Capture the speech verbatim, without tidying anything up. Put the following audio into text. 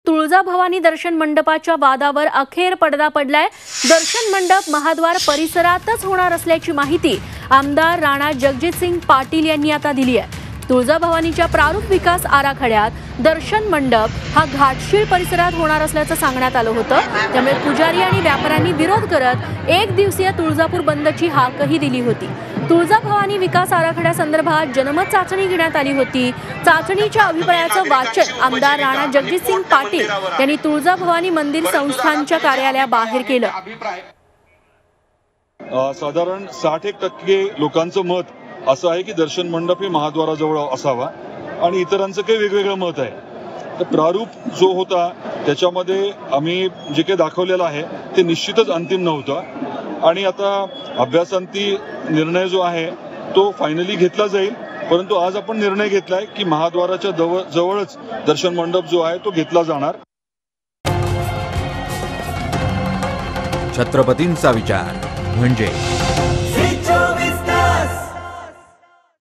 तुळजाभवानी दर्शन मंडपाच्या वादावर अखेर पडदा पडलाय। दर्शन मंडप महाद्वार परिसरातच होणार असल्याची माहिती आमदार राणा जगजितसिंग पाटील यांनी आता दिली आहे। तुळजाभवानीच्या प्रारूप विकास आराखड्यात दर्शन मंडप हा घाटशीळ परिसरात होणार असल्याचं सांगण्यात आलं होतं। त्यामुळे पुजारी आणि व्यापाऱ्यांनी विरोध करत एक दिवसीय तुळजापूर बंदची हाकही दिली होती। तुळजाभवानी विकास आराखड्यासंदर्भात जनमत चाचणी घेण्यात आली होती। चाचणीच्या अभिप्रायाचं वाचन आमदार राणा जगजितसिंग पाटील यांनी तुळजाभवानी मंदिर संस्थानच्या कार्यालयाबाहेर केलं। साधारण साठ एक टक्के लोकांचं मत असं आहे की दर्शन मंडप हे महाद्वाराजवळ असावा आणि इतरांचं काही वेगवेगळं मत आहे। तर प्रारूप जो होता त्याच्यामध्ये आम्ही जे काही दाखवलेलं आहे ते निश्चितच अंतिम नव्हतं आणि आता अभ्यासांती निर्णय जो आहे तो फायनली घेतला जाईल। परंतु आज आपण निर्णय घेतलाय की महाद्वाराच्या जवळच दर्शन मंडप जो आहे तो घेतला जाणार। छत्रपतींचा विचार म्हणजे